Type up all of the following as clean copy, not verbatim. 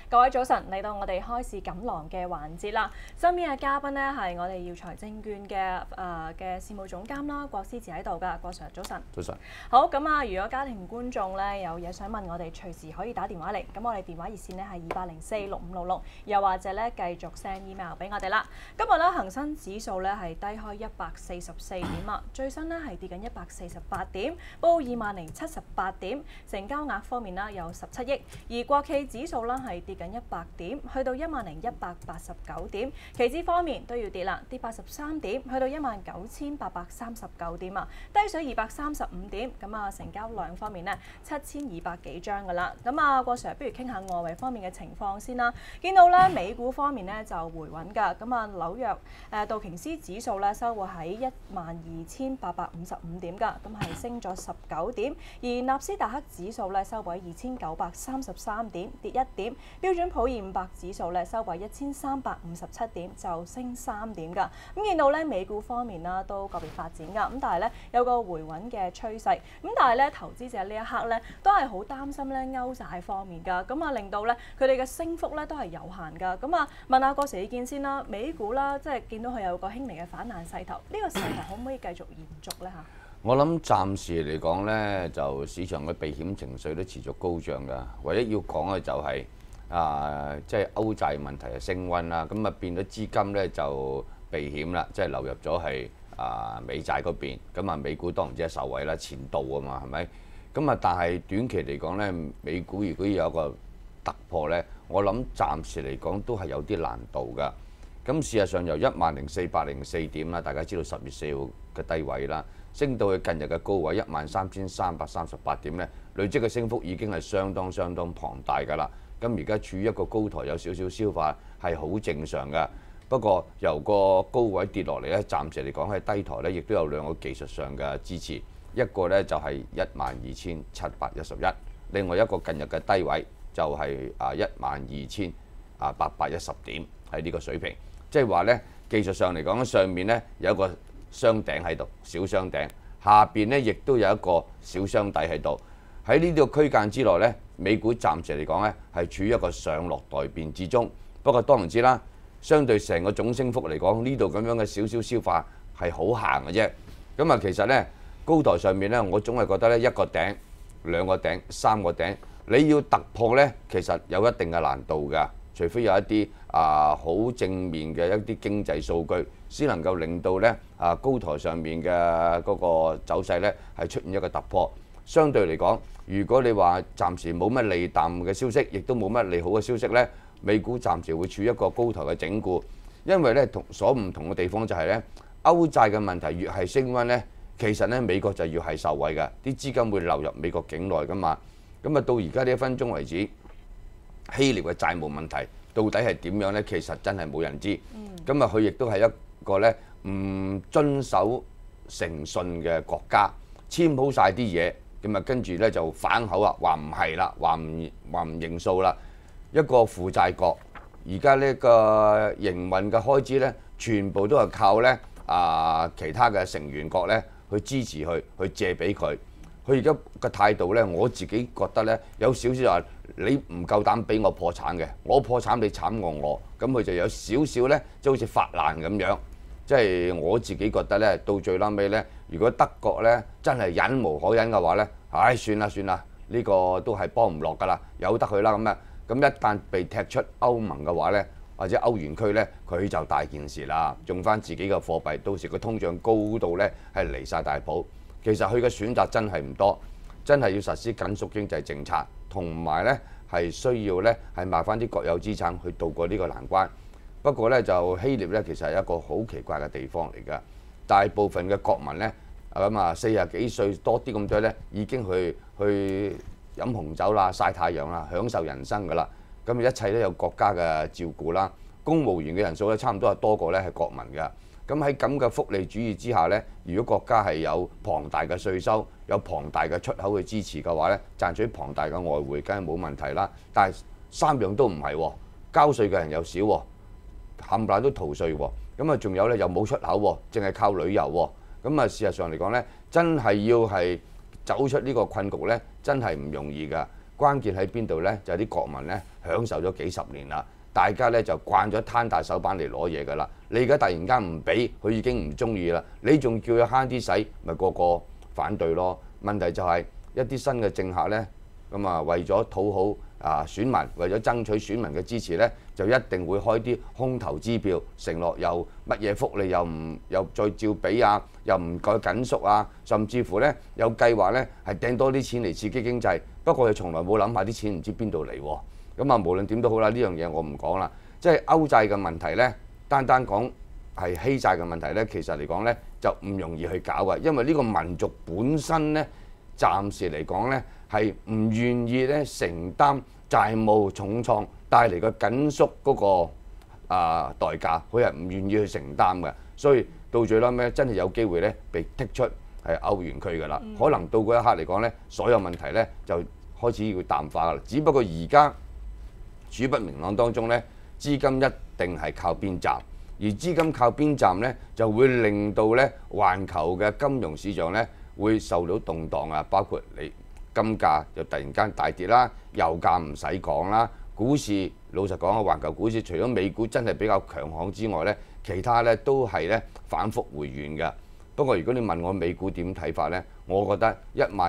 各位早晨，嚟到我哋開市錦囊嘅環節啦。身邊嘅嘉賓呢係我哋耀才證券嘅事務總監啦，郭思治喺度㗎。郭 Sir 早晨。 早晨。 好咁啊！如果家庭觀眾咧有嘢想問我哋，隨時可以打電話嚟。咁我哋電話熱線咧係28046566，又或者咧繼續 send email 俾我哋啦。今日咧恆生指數咧係低開144點啊，最新咧係跌緊148點，報20,078點。成交額方面啦有17億，而國企指數啦係跌緊100點，去到10,189點。期指方面都要跌啦，跌83點，去到19,839點啊，低水235點。咁啊，成交量方面咧7200幾張㗎啦。咁啊，郭 Sir 不如傾下外圍方面嘅情況先啦。見到咧美股方面咧就回穩㗎。咁啊，紐約道瓊斯指數咧收穫喺12,855點㗎，咁係升咗19點。而納斯達克指數咧收穫喺2,933點，跌1點。標準普爾500指數咧收穫1,357點，就升3點㗎。咁見到咧美股方面啦都個別發展㗎。咁但係咧有個回穩嘅趨勢。咁但係咧投資者呢一刻咧都係好擔心咧歐債方面㗎。咁啊令到咧佢哋嘅升幅咧都係有限㗎。咁啊問下郭 Sir 意見先啦。美股啦即係見到佢有個輕微嘅反彈勢頭，呢個勢頭可唔可以繼續延續咧嚇？ 我諗暫時嚟講咧，就市場嘅避險情緒都持續高漲㗎。唯一要講嘅就係即係歐債問題係升溫啦，咁啊變咗資金咧就避險啦，即係流入咗係美債嗰邊。咁啊美股當然之係受惠啦，前度啊嘛，係咪？咁啊但係短期嚟講咧，美股如果要有一個突破咧，我諗暫時嚟講都係有啲難度㗎。咁事實上由10,404點啦，大家知道10月4號嘅低位啦，升到去近日嘅高位13,338點咧，累積嘅升幅已經係相當龐大㗎啦。咁而家處於一個高台，有少少消化係好正常㗎。不過由個高位跌落嚟咧，暫時嚟講喺低台咧，亦都有兩個技術上嘅支持，一個咧就係12,711，另外一個近日嘅低位就係12,810點喺呢個水平。即係話咧，技術上嚟講，上面咧有一個雙頂喺度，小雙頂；下邊咧亦都有一個小雙底喺度。喺呢個區間之內咧，美股暫時嚟講咧係處於一個上落待變之中。不過當然知啦，相對成個總升幅嚟講，呢度咁樣嘅少少消化係好行嘅啫。咁啊，其實咧高台上面咧，我總係覺得咧一個頂、兩個頂、三個頂，你要突破咧，其實有一定嘅難度㗎。除非有一啲好正面嘅一啲經濟數據，先能夠令到咧高台上面嘅嗰個走勢咧係出現一個突破。相對嚟講，如果你話暫時冇乜利淡嘅消息，亦都冇乜利好嘅消息咧，美股暫時會處於一個高台嘅整固。因為咧同所唔同嘅地方就係咧，歐債嘅問題越係升溫咧，其實咧美國就要係受惠嘅，啲資金會流入美國境內噶嘛。咁啊到而家呢1分鐘為止，希臘嘅債務問題到底係點樣呢？其實真係冇人知。咁啊，佢亦都係一個咧唔遵守誠信嘅國家，簽好晒啲嘢，咁啊跟住咧就反口啊，話唔係啦，話唔認數啦。一個負債國，而家呢個營運嘅開支咧，全部都係靠咧其他嘅成員國咧去支持佢，去借俾佢。佢而家嘅態度咧，我自己覺得咧有少少話你唔夠膽俾我破產嘅，我破產你慘過我，咁佢就有少少咧，即係好似發爛咁樣。即係我自己覺得咧，到最撚尾咧，如果德國咧真係忍無可忍嘅話咧，唉算啦，呢個都係幫唔落㗎啦，由得佢啦咁啊。咁一旦被踢出歐盟嘅話咧，或者歐元區咧，佢就大件事啦，用翻自己嘅貨幣，到時個通脹高到咧係離晒大譜。其實佢嘅選擇真係唔多，真係要實施緊縮經濟政策，同埋咧係需要咧係賣翻啲國有資產去渡過呢個難關。不過咧就希臘咧其實係一個好奇怪嘅地方嚟㗎，大部分嘅國民咧40幾歲多啲咁多咧已經去飲紅酒啦、曬太陽啦、享受人生㗎啦。咁一切都有國家嘅照顧啦，公務員嘅人數咧差唔多係多過咧係國民㗎。咁喺咁嘅福利主義之下咧，如果國家係有龐大嘅稅收、有龐大嘅出口去支持嘅話咧，賺取龐大嘅外匯梗係冇問題啦。但係三樣都唔係喎，交稅嘅人又少喎，冚唪唥都逃稅喎。咁啊，仲有咧又冇出口喎，淨係靠旅遊喎。咁啊，事實上嚟講咧，真係要係走出呢個困局咧，真係唔容易㗎。關鍵喺邊度咧？就係啲國民咧享受咗幾十年啦。大家咧就慣咗攤大手板嚟攞嘢㗎啦。你而家突然間唔俾，佢已經唔中意啦。你仲叫佢慳啲使，咪個個反對咯。問題就係一啲新嘅政客咧，咁啊為咗討好選民，為咗爭取選民嘅支持咧，就一定會開啲空頭支票，承諾又乜嘢福利又再照俾啊，又唔改緊縮啊，甚至乎咧有計劃咧係掟多啲錢嚟刺激經濟。不過佢從來冇諗下啲錢唔知邊度嚟喎。咁啊，無論點都好啦，呢樣嘢我唔講啦。即係歐債嘅問題咧，單講係欺債嘅問題咧，其實嚟講咧就唔容易去搞嘅，因為呢個民族本身咧，暫時嚟講咧係唔願意咧承擔債務重創帶嚟嘅緊縮嗰個代價，佢係唔願意去承擔嘅。所以到最後尾真係有機會咧被剔出係歐元區㗎啦。可能到嗰一刻嚟講咧，所有問題咧就開始要淡化㗎啦。只不過而家處不明朗當中咧，資金一定係靠邊站，而資金靠邊站咧，就會令到咧環球嘅金融市場咧會受到動盪啊，包括你金價就突然間大跌啦，油價唔使講啦，股市老實講啊，環球股市除咗美股真係比較強悍之外咧，其他咧都係咧反覆回軟嘅。不過如果你問我美股點睇法咧，我覺得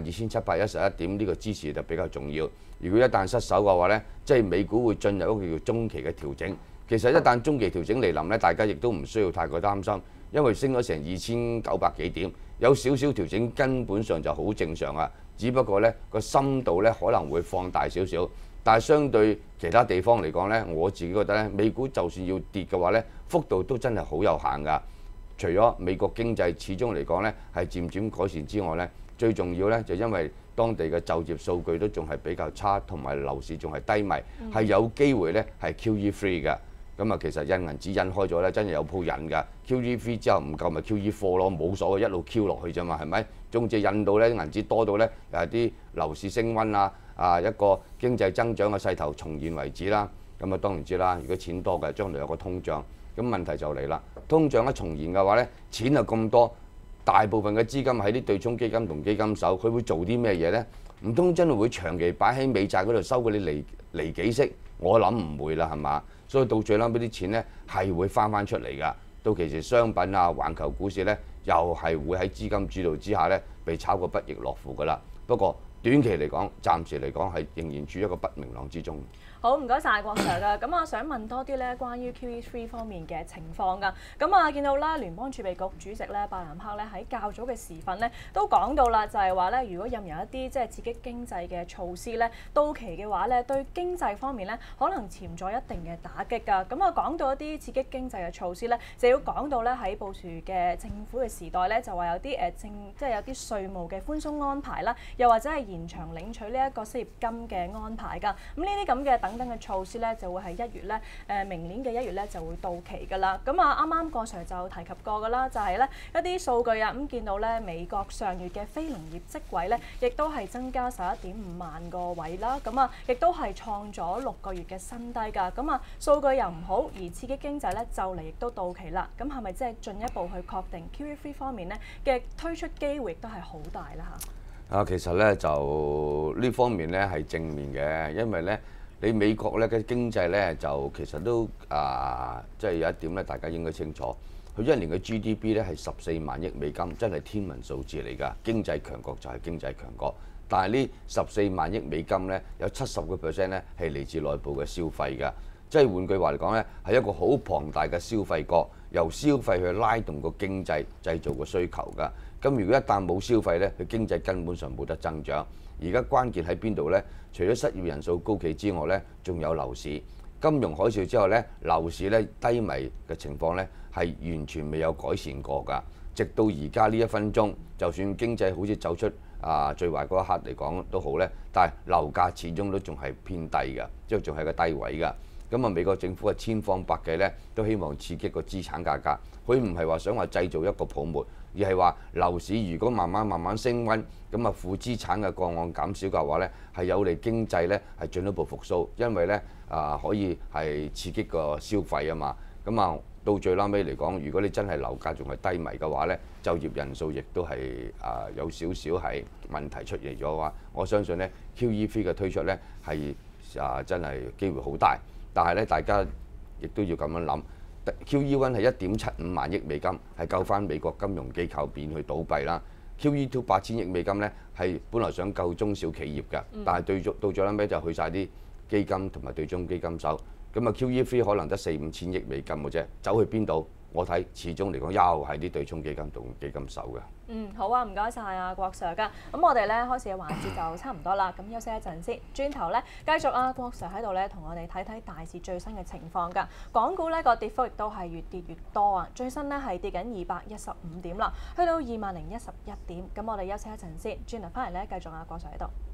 12,711點呢個支持就比較重要。如果一旦失守嘅話咧，即係美股會進入一個叫中期嘅調整。其實一旦中期調整嚟臨咧，大家亦都唔需要太過擔心，因為升咗成2,900幾點，有少少調整根本上就好正常啊。只不過咧個深度咧可能會放大少少，但係相對其他地方嚟講咧，我自己覺得咧，美股就算要跌嘅話咧，幅度都真係好有限㗎。除咗美國經濟始終嚟講咧係漸漸改善之外咧，最重要咧就因為當地嘅就業數據都仲係比較差，同埋樓市仲係低迷，係有機會咧係 QE3 嘅。咁啊，其實印銀紙印開咗咧，真係有鋪印㗎。QE3 之後唔夠咪 QE4咯，冇所謂，一路 Q 落去啫嘛，係咪？總之印到咧銀紙多到咧，又係啲樓市升溫啊，一個經濟增長嘅勢頭重現為止啦。咁啊，當然知啦，如果錢多嘅，將來有個通脹，咁問題就嚟啦。通脹一重現嘅話咧，錢就咁多，大部分嘅資金喺啲對沖基金同基金手，佢會做啲咩嘢咧？唔通真係會長期擺喺美債嗰度收嗰啲離幾息？我諗唔會啦，係嘛？所以到最後嗰啲錢咧係會翻出嚟㗎。到其實商品啊、環球股市咧，又係會喺資金主導之下咧被炒個不亦樂乎㗎啦。不過短期嚟講，暫時嚟講係仍然處於一個不明朗之中。 好，唔該晒郭 Sir 㗎。咁我想問多啲咧關於 QE3 方面嘅情況㗎。咁啊，見到啦，聯邦儲備局主席咧伯南克咧喺較早嘅時分咧都講到啦，就係話咧，如果任由一啲即係刺激經濟嘅措施咧到期嘅話咧，對經濟方面咧可能潛在一定嘅打擊㗎。咁啊，講到一啲刺激經濟嘅措施咧，就要講到咧喺布殊嘅政府嘅時代咧，就話有啲即係有啲稅務嘅寬鬆安排啦，又或者係延長領取呢一個失業金嘅安排㗎。咁呢啲咁嘅等等嘅措施咧，就會係1月咧，明年嘅1月咧就會到期㗎啦。咁啊，啱啱郭 Sir 就提及過㗎啦，就係咧一啲數據啊，咁見到咧美國上月嘅非農業職位咧，亦都係增加11.5萬個位啦。咁啊，亦都係創咗6個月嘅新低㗎。咁啊，數據又唔好，而刺激經濟咧就嚟亦都到期啦。咁係咪即係進一步去確定 QE3 方面咧嘅推出機會亦都係好大啦嚇？ 其實咧就呢方面咧係正面嘅，因為咧你美國咧嘅經濟咧就其實都即係有一點咧，大家應該清楚，佢一年嘅 GDP 咧係14萬億美金，真係天文數字嚟㗎。經濟強國就係經濟強國，但係呢14萬億美金咧有70% 咧係嚟自內部嘅消費㗎，即係換句話嚟講咧係一個好龐大嘅消費國，由消費去拉動個經濟，製造個需求㗎。咁如果一旦冇消費咧，佢經濟根本上冇得增長。而家關鍵喺邊度咧？除咗失業人數高企之外咧，仲有樓市。金融海嘯之後咧，樓市咧低迷嘅情況咧係完全未有改善過㗎。直到而家呢1分鐘，就算經濟好似走出最壞嗰一刻嚟講都好咧，但係樓價始終都仲係偏低㗎，即係仲係個低位㗎。咁啊，美國政府係千方百計咧，都希望刺激個資產價格。佢唔係話想話製造一個泡沫，而係話樓市如果慢慢升溫，咁啊負資產嘅個案減少嘅話咧，係有利經濟咧係進一步復甦，因為咧可以係刺激個消費啊嘛。咁啊到最撈尾嚟講，如果你真係樓價仲係低迷嘅話咧，就業人數亦都係有少少係問題出現咗嘅話，我相信咧 QE3 嘅推出咧係真係機會好大。但係咧，大家亦都要咁樣諗。QE1 係1.75萬億美金，係救翻美國金融機構免去倒閉啦。QE2 8000億美金咧，係本來想救中小企業㗎，但係到咗尾就去晒啲基金同埋對沖基金手。咁啊 QE3 可能得4、5千億美金嘅啫，走去邊度？我睇始終嚟講，又係啲對沖基金同基金手嘅。 好啊，唔該晒啊，郭 Sir 噶。咁我哋咧開始嘅環節就差唔多啦，咁休息一陣先，轉頭咧繼續啊，郭 Sir 喺度咧同我哋睇睇大市最新嘅情況㗎。港股呢個跌幅亦都係越跌越多啊，最新呢係跌緊215點啦，去到20011點。咁我哋休息一陣先，轉頭翻嚟咧繼續啊，郭 Sir 喺度。